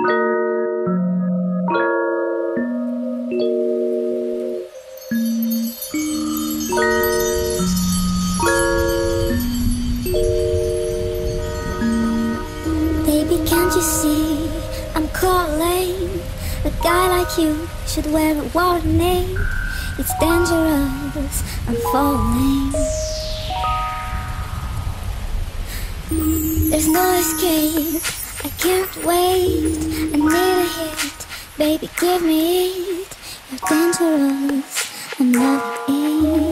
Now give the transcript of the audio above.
Baby, can't you see I'm calling? A guy like you should wear a warning. It's dangerous, I'm falling. There's no escape, I can't wait. I need a hit, baby, give me it. You're dangerous, I'm loving it.